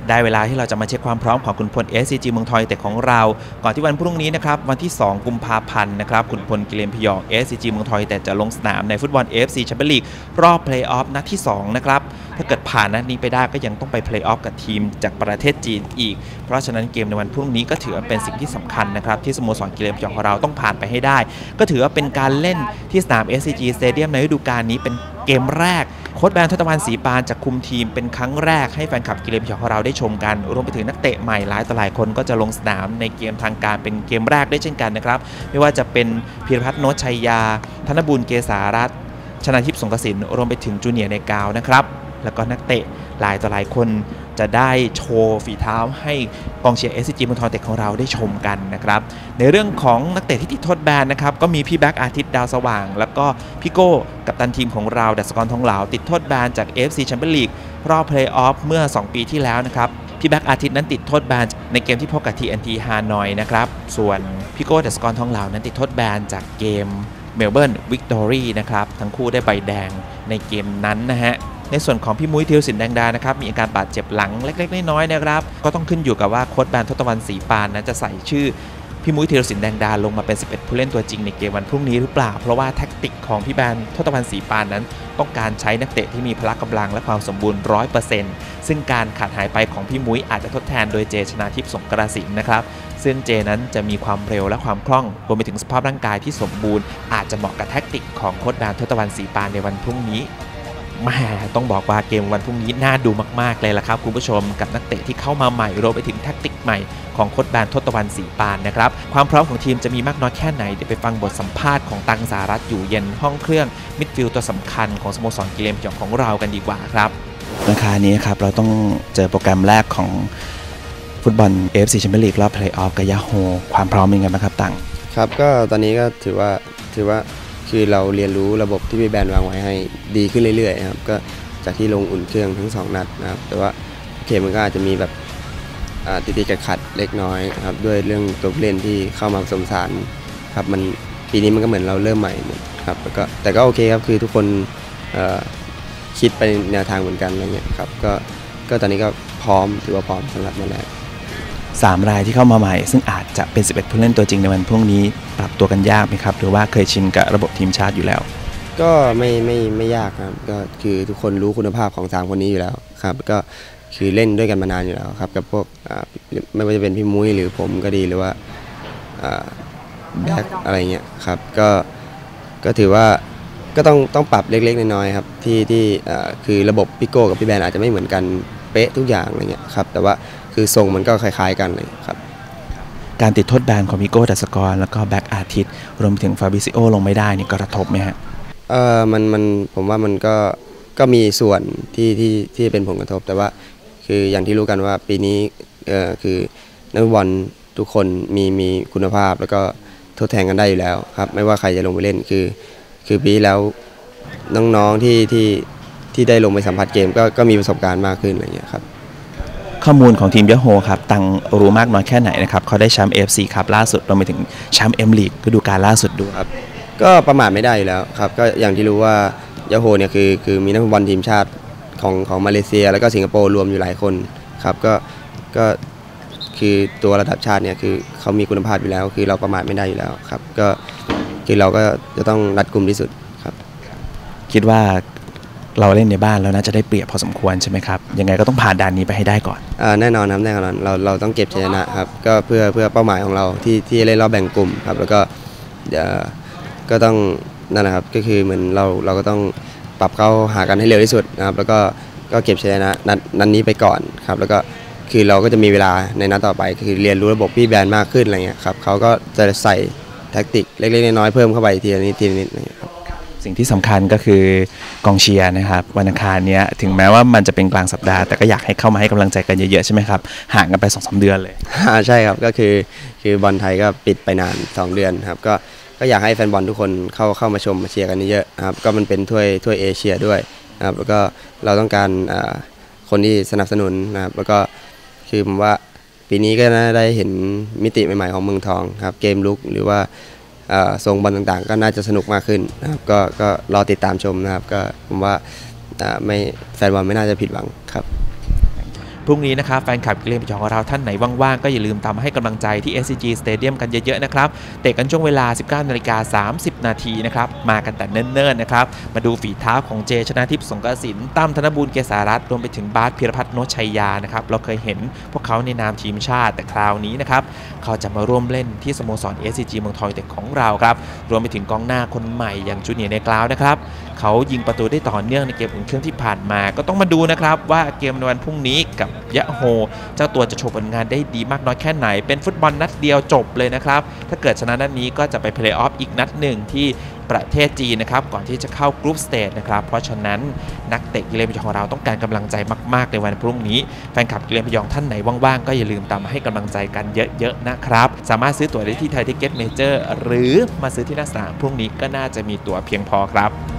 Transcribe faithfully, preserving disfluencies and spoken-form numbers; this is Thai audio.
ได้เวลาที่เราจะมาเช็คความพร้อมของขุนพล เอส ซี จี เมืองทองยูไนเต็ดของเราก่อนที่วันพรุ่งนี้นะครับวันที่สองกุมภาพันธ์นะครับขุนพลกิเลนพยอง เอส ซี จี เมืองทองยูไนเต็ดจะลงสนามในฟุตบอล เอ เอฟ ซี แชมเปี้ยนลีกรอบเพลย์ออฟนัดที่สองนะครับถ้าเกิดผ่านนัดนี้ไปได้ก็ยังต้องไปเพลย์ออฟกับทีมจากประเทศจีนอีกเพราะฉะนั้นเกมในวันพรุ่งนี้ก็ถือเป็นสิ่งที่สำคัญนะครับที่สโมสรกิเลนพยองของเราต้องผ่านไปให้ได้ก็ถือว่าเป็นการเล่นที่สนาม เอส ซี จี Stadium ในฤดูกาลนี้เป็นเกมแรกโค้ชแบนทศวรรณศรีปานจะคุมทีมเป็นครั้งแรกให้แฟนคลับกิเลนพยองของเราได้ชมกันรวมไปถึงนักเตะใหม่หลายต่อหลายคนก็จะลงสนามในเกมทางการเป็นเกมแรกได้เช่นกันนะครับไม่ว่าจะเป็นพีรพัฒน์โนชชัยยาธนบุญเกษารัตน์ชนาทิพย์สงกสินรวมไปถึงจูเนียร์ในกาวนะครับแล้วก็นักเตะหลายต่อหลายคนจะได้โชว์ฝีเท้าให้กองเชียร์ เอส ซี จี เมืองทองยูไนเต็ดของเราได้ชมกันนะครับในเรื่องของนักเตะที่ติดโทษแบนนะครับก็มีพี่แบ็กอาทิตย์ดาวสว่างแล้วก็พี่โก้กัปตันทีมของเราดัชกรทองเหลาติดโทษแบนจาก เอ เอฟ ซี Champions League รอบเพลย์ออฟเมื่อสองปีที่แล้วนะครับพี่แบ็กอาทิตย์นั้นติดโทษแบนในเกมที่พบกับ ที เอ็น ที ฮานอยนะครับส่วนพี่โก้ดัชกรทองเหลานั้นติดโทษแบนจากเกมเมลเบิร์นวิกตอรี่นะครับทั้งคู่ได้ใบแดงในเกมนั้นนะฮะในส่วนของพี่มุ้ยธีรศิลป์แดงดานะครับมีอาการบาดเจ็บหลังเล็กๆน้อยๆนะครับก็ต้องขึ้นอยู่กับว่าโค้ชแบนทศวรรณศรีปานนั้นจะใส่ชื่อพี่มุ้ยธีรศิลป์แดงดาลงมาเป็นสิบเอ็ดผู้เล่นตัวจริงในเกมวันพรุ่งนี้หรือเปล่าเพราะว่าแท็กติกของพี่แบนทศวรรณศรีปานนั้นต้องการใช้นักเตะที่มีพละกำลังและความสมบูรณ์ ร้อยเปอร์เซ็นต์ ซึ่งการขาดหายไปของพี่มุ้ยอาจจะทดแทนโดยเจชนาทิพย์สงกรสินนะครับซึ่งเจนั้นจะมีความเร็วและความคล่องรวมไปถึงสภาพร่างกายที่สมบูรณ์อาจจะเหมาะกับแท็กติกของโค้ชแบนทศวรรณศรีปานในวันพรุ่งนี้แม่ต้องบอกว่าเกมวันพรุ่งนี้น่าดูมากๆเลยล่ะครับคุณผู้ชมกับนักเตะที่เข้ามาใหม่รวมไปถึงแท็กติกใหม่ของโค้ชแบนทศวรรณศรีปานนะครับความพร้อมของทีมจะมีมากน้อยแค่ไหนเดี๋ยวไปฟังบทสัมภาษณ์ของตังสารัตน์อยู่เย็นห้องเครื่องมิดฟิลด์ตัวสำคัญของสโมสรกิเลนพยองของเรากันดีกว่าครับราคานี้ครับเราต้องเจอโปรแกรมแรกของฟุตบอล เอ เอฟ ซี Champions League รอบเพลย์ออฟกับยาโฮความพร้อมเป็นไงบ้างครับตังครับก็ตอนนี้ก็ถือว่าถือว่าคือเราเรียนรู้ระบบที่พี่แบนวางไว้ให้ดีขึ้นเรื่อยๆครับก็จากที่ลงอุ่นเครื่องทั้งสองนัดนะครับแต่ว่าเกมมันก็อาจจะมีแบบติดติดขัดเล็กน้อยครับด้วยเรื่องตัวเล่นที่เข้ามาผสมผสานครับมันปีนี้มันก็เหมือนเราเริ่มใหม่หมดครับแล้วก็แต่ก็โอเคครับคือทุกคนคิดไปแนวทางเหมือนกันอะไรเงี้ยครับก็ก็ตอนนี้ก็พร้อมถือว่าพร้อมสำหรับนัดแรกสามรายที่เข้ามาใหม่ซึ่งอาจจะเป็นสิบเอ็ดผู้เล่นตัวจริงในวันพรุ่งนี้ปรับตัวกันยากไหมครับหรือว่าเคยชินกับระบบทีมชาติอยู่แล้วก็ไม่ไม่ไม่ยากครับก็คือทุกคนรู้คุณภาพของสามคนนี้อยู่แล้วครับก็คือเล่นด้วยกันมานานอยู่แล้วครับกับพวกไม่ว่าจะเป็นพี่มุ้ยหรือผมก็ดีหรือว่าแบ็คอะไรเงี้ยครับก็ก็ถือว่าก็ต้องต้องปรับเล็กๆน้อยๆครับที่ที่คือระบบพี่โก้กับพี่แบนอาจจะไม่เหมือนกันเป๊ะทุกอย่างอะไรเงี้ยครับแต่ว่าคือทรงมันก็คล้ายๆกันเลยครับการติดโทษแบนของพี่โก้ดัชกรแล้วก็แบ็คอาทิตย์รวมถึงฟาบิซิโอลงไม่ได้นี่กระทบไหมฮะเออมันมันผมว่ามันก็ก็มีส่วนที่ที่ที่เป็นผลกระทบแต่ว่าคืออย่างที่รู้กันว่าปีนี้เออคือนักบอลทุกคนมีมีคุณภาพแล้วก็ทดแทนกันได้อยู่แล้วครับไม่ว่าใครจะลงไปเล่นคือคือปีแล้วน้องๆที่ที่ที่ได้ลงไปสัมผัสเกมก็ก็มีประสบการณ์มากขึ้นอะไรอย่างเงี้ยครับข้อมูลของทีมยะโฮครับตังรู้มากน้อยแค่ไหนนะครับเขาได้แชมป์ เอ เอฟ ซี ครับล่าสุดรวมไปถึงแชมป์เอ็มลีกฤดูกาลล่าสุดด้วยครับก็ประมาทไม่ได้อยู่แล้วครับก็อย่างที่รู้ว่ายะโฮเนี่ยคือคือมีนักบอลทีมชาติของของมาเลเซียแล้วก็สิงคโปร์รวมอยู่หลายคนครับก็ก็คือตัวระดับชาติเนี่ยคือเขามีคุณภาพอยู่แล้วคือเราประมาทไม่ได้อยู่แล้วครับก็คือเราก็จะต้องรัดกุมที่สุดครับคิดว่าเราเล่นในบ้านแล้วน่าจะได้เปรียบพอสมควรใช่ไหมครับยังไงก็ต้องผ่านด่านนี้ไปให้ได้ก่อนอ่าแน่นอนครับแน่นอนเราเราต้องเก็บชัยชนะครับก็เพื่อเพื่อเป้าหมายของเราที่ที่เล่นรอบแบ่งกลุ่มครับแล้วก็เดี๋ยวก็ต้องนั่นแหละครับก็คือเหมือนเราเราก็ต้องปรับเข้าหากันให้เร็วที่สุดนะครับแล้วก็ก็เก็บชัยชนะนัดนัดนี้ไปก่อนครับแล้วก็คือเราก็จะมีเวลาในนัดต่อไปคือเรียนรู้ระบบพี่แบนมากขึ้นอะไรเงี้ยครับเขาก็จะใส่แท็กติกเล็กๆน้อยๆเพิ่มเข้าไปทีละนิดทีละนิดอะไรเงี้ยครับสิ่งที่สำคัญก็คือกองเชียร์นะครับวันอังคารนี้ถึงแม้ว่ามันจะเป็นกลางสัปดาห์แต่ก็อยากให้เข้ามาให้กำลังใจกันเยอะๆใช่ไหมครับห่างกันไป สองสาม เดือนเลยใช่ครับก็คือคือบอลไทยก็ปิดไปนานสองเดือนครับก็ก็อยากให้แฟนบอลทุกคนเข้าเข้ามาชมมาเชียร์กันเยอะๆครับก็มันเป็นถ้วยถ้วยเอเชียด้วยนะครับแล้วก็เราต้องการคนที่สนับสนุนนะครับแล้วก็คือผมว่าปีนี้ก็น่าได้เห็นมิติใหม่ๆของเมืองทองครับเกมลุกหรือว่าทรงบอลต่างๆก็น่าจะสนุกมากขึ้นนะครับก็ก็รอติดตามชมนะครับก็ผมว่าไม่แฟนบอลไม่น่าจะผิดหวังครับพรุ่งนี้นะครับแฟนคลับกิเลนพยองของเราท่านไหนว่างๆก็อย่าลืมตามให้กำลังใจที่ เอส ซี จี Stadium กันเยอะๆนะครับเตะกันช่วงเวลา สิบเก้านาฬิกาสามสิบนาทีนะครับมากันแต่เนิ่นๆนะครับมาดูฝีเท้าของเจชนาทิพย์สงกระสินตั้มธนบูรณ์เกษารัตน์รวมไปถึงบาสพิรพัฒน์โนชชัยยานะครับเราเคยเห็นพวกเขาในนามทีมชาติแต่คราวนี้นะครับเขาจะมาร่วมเล่นที่สโมสร เอส ซี จี เมืองทองยูไนเต็ดของเราครับรวมไปถึงกองหน้าคนใหม่อย่างจูเนียร์เนกลาวนะครับเขายิงประตูได้ต่อเนื่องในเกมอุ่นเครื่องที่ผ่านมาก็ต้องมาดูนะครับว่าเกมในวันพรุ่งนี้กับยะโฮเจ้าตัวจะโชว์ผลงานได้ดีมากน้อยแค่ไหนเป็นฟุตบอลนัดเดียวจบเลยนะครับถ้าเกิดชนะนัดนี้ก็จะไปเพลย์ออฟอีกนัดหนึ่งที่ประเทศจีนนะครับก่อนที่จะเข้ากรุ๊ปสเตจนะครับเพราะฉะนั้นนักเตะกิเลนพยองของเราต้องการกำลังใจมากๆในวันพรุ่งนี้แฟนคลับกิเลนพยองท่านไหนว่างๆก็อย่าลืมตามให้กำลังใจกันเยอะๆนะครับสามารถซื้อตั๋วได้ที่ไทยทิกเก็ตเมเจอร์หรือมาซื้อที่หน้าสนามพรุ่งนี้ก็น่าจะมีตั๋วเพียงพอครับ